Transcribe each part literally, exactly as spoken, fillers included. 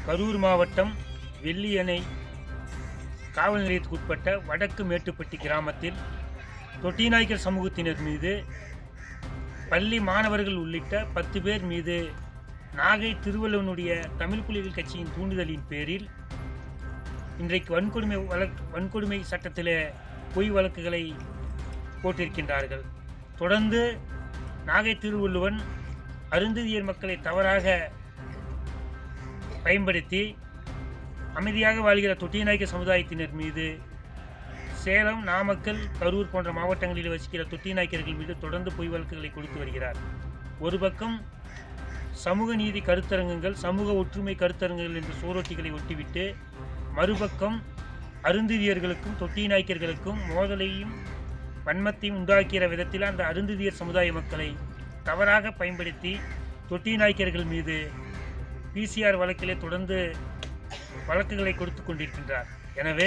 கரூர் மாவட்டம் வெள்ளியணை காவல் நிலையத்துக்குட்பட்ட வடக்கு மேட்டுப்பட்டி கிராமத்தில் தொட்டிநாய்க்கர் சமூகத்தினர் மீது பள்ளி மாணவர்கள் உள்ளிட்ட பத்து பேர் மீது நாகை திருவள்ளுவனுடைய தமிழ் புலிகள் கட்சியின் தூண்டுதலின் பேரில் இன்றைக்கு வன்கொடுமை வழக்கு வன்கொடுமை சட்டத்திலே பொய் வழக்குகளை போட்டிருக்கின்றார்கள். தொடர்ந்து நாகை திருவள்ளுவன் அருந்ததியர் மக்களை தவறாக பயன்படுத்தி அமைதியாக வாழ்கிற தொட்டிநாய்க்கர் சமுதாயத்தினர் மீது சேலம், நாமக்கல், கரூர் போன்ற மாவட்டங்களில் வசிக்கிற தொட்டிநாய்க்கர்கள் மீது தொடர்ந்து பொய் வழக்குகளை கொடுத்து வருகிறார். ஒரு பக்கம் சமூக நீதி கருத்தரங்குகள், சமூக ஒற்றுமை கருத்தரங்குகள் என்ற சோரோட்டிகளை ஒட்டிவிட்டு, மறுபக்கம் அருந்ததியர்களுக்கும் தொட்டிநாய்க்கர்களுக்கும் மோதலையும் வன்மத்தையும் உண்டாக்கிற விதத்தில் அந்த அருந்ததியர் சமுதாய மக்களை தவறாக பயன்படுத்தி தொட்டிநாய்க்கர்கள் மீது பிசிஆர் வழக்கிலே தொடர்ந்து வழக்குகளை கொடுத்து கொண்டிருக்கின்றார். எனவே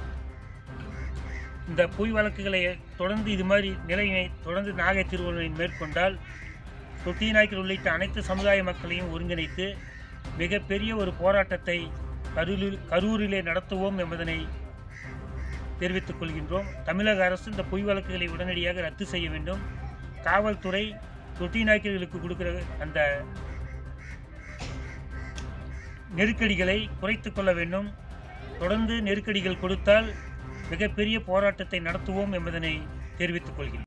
இந்த பொய் வழக்குகளை தொடர்ந்து இது மாதிரி நிலையை தொடர்ந்து நாகை திருவள்ளுவன் மேற்கொண்டால் தொட்டிநாய்க்கர் உள்ளிட்ட அனைத்து சமுதாய மக்களையும் ஒருங்கிணைத்து மிகப்பெரிய ஒரு போராட்டத்தை கரூரில் கரூரிலே நடத்துவோம் என்பதனை தெரிவித்துக் கொள்கின்றோம். தமிழக அரசு இந்த பொய் வழக்குகளை உடனடியாக ரத்து செய்ய வேண்டும். காவல்துறை தொட்டிநாய்க்கர்களுக்கு கொடுக்கிற அந்த நெருக்கடிகளை குறைத்து கொள்ள வேண்டும். தொடர்ந்து நெருக்கடிகள் கொடுத்தால் மிகப்பெரிய போராட்டத்தை நடத்துவோம் என்பதனை தெரிவித்துக் கொள்கிறேன்.